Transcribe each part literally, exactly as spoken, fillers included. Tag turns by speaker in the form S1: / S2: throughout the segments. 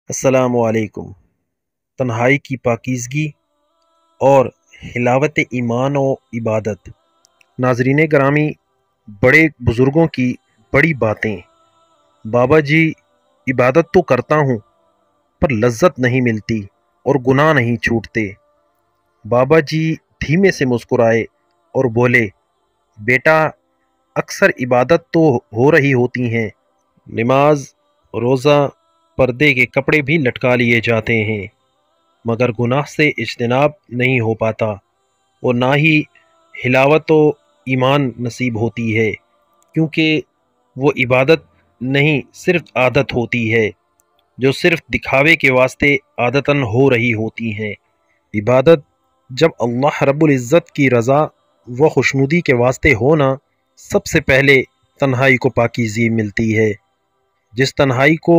S1: السلام علیکم۔ تنہائی کی پاکیزگی اور حلاوت ایمان و عبادت۔ ناظرین گرامی، بڑے بزرگوں کی بڑی باتیں۔ بابا جی عبادت تو کرتا ہوں پر لذت نہیں ملتی اور گناہ نہیں چھوٹتے۔ بابا جی دھیمے سے مسکرائے اور بولے، بیٹا اکثر عبادت تو ہو رہی ہوتی ہیں، نماز، روزہ، پردے کے کپڑے بھی لٹکا لیے جاتے ہیں، مگر گناہ سے اجتناب نہیں ہو پاتا اور نہ ہی حلاوت و ایمان نصیب ہوتی ہے، کیونکہ وہ عبادت نہیں صرف عادت ہوتی ہے جو صرف دکھاوے کے واسطے عادتاً ہو رہی ہوتی ہیں۔ عبادت جب اللہ رب العزت کی رضا و خوشنودی کے واسطے ہونا، سب سے پہلے تنہائی کو پاکیزگی ملتی ہے۔ جس تنہائی کو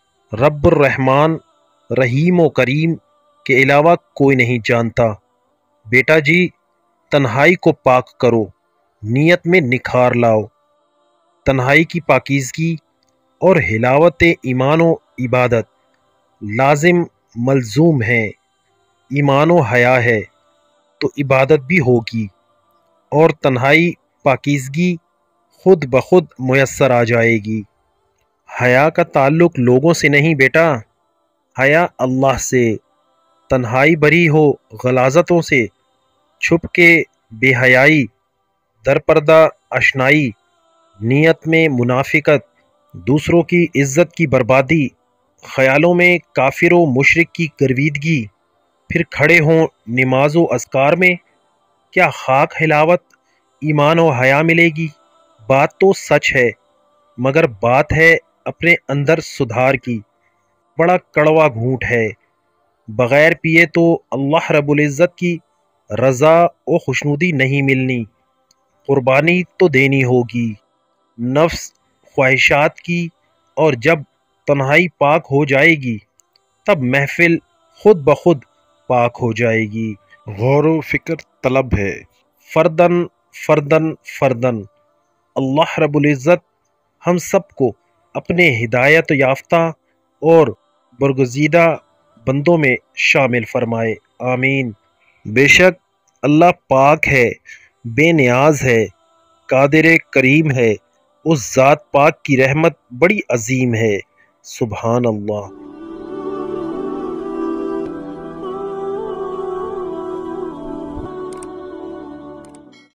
S1: رب الرحمن رحیم و کریم کے علاوہ کوئی نہیں جانتا۔ بیٹا جی تنہائی کو پاک کرو، نیت میں نکھار لاؤ۔ تنہائی کی پاکیزگی اور حلاوت ایمان و عبادت لازم ملزوم ہیں۔ ایمان و حیا ہے تو عبادت بھی ہوگی، اور تنہائی پاکیزگی خود بخود میسر آ جائے گی۔ حیا کا تعلق لوگوں سے نہیں بیٹا، حیا اللہ سے۔ تنہائی بری ہو غلاظتوں سے، چھپ کے بے حیائی، در پردہ اشنائی، نیت میں منافقت، دوسروں کی عزت کی بربادی، خیالوں میں کافر و مشرک کی گرویدگی، پھر کھڑے ہوں نماز و اذکار میں، کیا خاک حلاوت ایمان و حیا ملے گی؟ بات تو سچ ہے، مگر بات ہے اپنے اندر سدھار کی۔ بڑا کڑوا گھونٹ ہے، بغیر پیے تو اللہ رب العزت کی رضا و خوشنودی نہیں ملنی۔ قربانی تو دینی ہوگی نفس خواہشات کی، اور جب تنہائی پاک ہو جائے گی تب محفل خود بخود پاک ہو جائے گی۔ غور و فکر طلب ہے، فردن فردن فردن۔ اللہ رب العزت ہم سب کو اپنے ہدایت یافتہ اور برگزیدہ بندوں میں شامل فرمائے، آمین۔ بے شک اللہ پاک ہے، بے نیاز ہے، قادر کریم ہے، اس ذات پاک کی رحمت بڑی عظیم ہے، سبحان اللہ۔